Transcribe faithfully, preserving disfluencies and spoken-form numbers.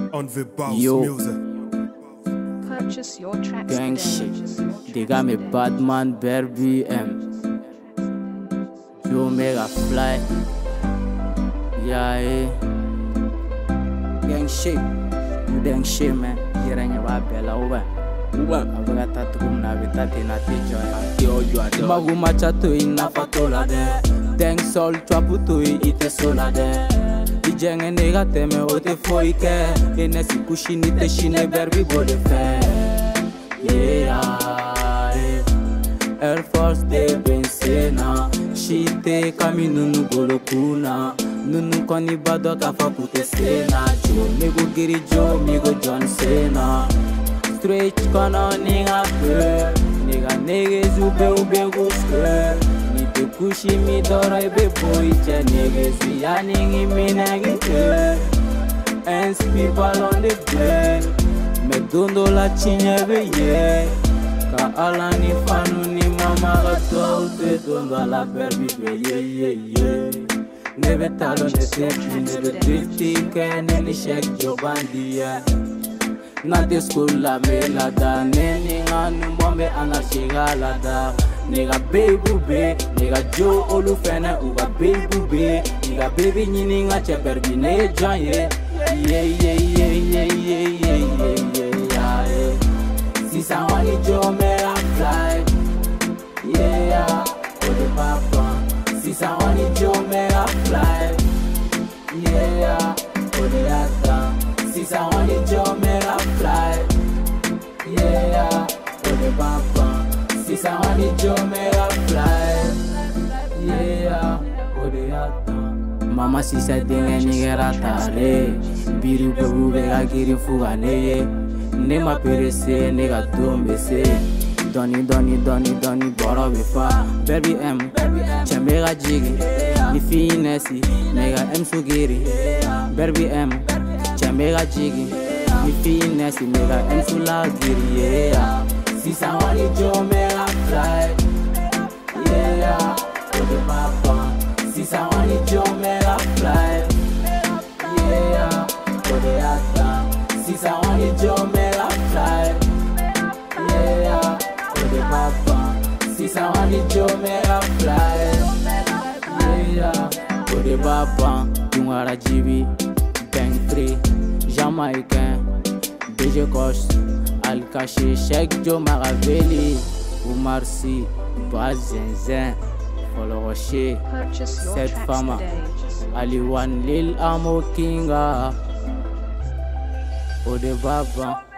On the bounce Yo. music. Purchase your tracks Gang today. shit. They got me Batman, Bear B M. Joe Mega Fly. Yeah, eh. Gang shit. You gang shit, man. Here in your bella over. Uba. Abaga tatum na vitate na tejoy. Yo, you are the Maguma chato ina fatola de. Thanks all traputo ite sola de. Ijenge nega teme ote foike. Ene si kushini te shine berbi bode fe. Yeah, eh. Air Force de bensena. Shite kami nunu golo kuna. Nunu koni bado kafa kute sena. Jo migo giri jo migo John Cena. Straight kono ninga pe. Niga nege zube ube guske. Mi te kushi mi doro ebe boiche. Nege zi ya ningi minegi ke. Ends people on the bed. Me dondo la chinye be ye. Ka ala ni fanu ni mama gato. Te dondo la berbi be ye ye ye. Nebe talo ne tepi nebe drifti ke. Neni shek jo bandiya. Na de school la me la da. Neni nga numombe anashiga la da. Nigga baby be, nigga Joe Olufene uga baby be. Nigga baby nyini nga cheperbi ne join ye. Yeah yeah yeah yeah yeah yeah yeah yeah yeah. Si sa wani Joe me a fly. Yeah, oh the papa. Si sa wani Joe me a fly. Yeah, oh the ata. Si sa wani Joe me a fly. Yeah, oh the papa. Si sa wani Joe me a fly. Yeah, oh the ata. Mama si sa dinge nigera tare. Biru bebu bega giri fugane. Ne ma perese nega tombe se. Doni doni doni doni boro befa. Baby M, chambega jigi. Ni finesi, nega M sugiri. Baby M, chambega jigi. Ni finesi, nega M sulagiri. Yeah, si sa wani Joe me a fly. Yeah, oh the papa. Si sa wani Joe me a fly. Yeah, oh the ata. Si sa wani Joe me a fly. Yeah, oh the papa. Si sa wani Joe me a fly. Yeah, oh the papa. Tungara Jibi, Bang three, Jamaican, D J Cost, Alkashi, Sheikh Joe Maraveli, Umar C, Bazenzen, Follow Rocher, Purchase your Set tracks Fama, today. Ali One Lil Amo Kinga, Ode Baba.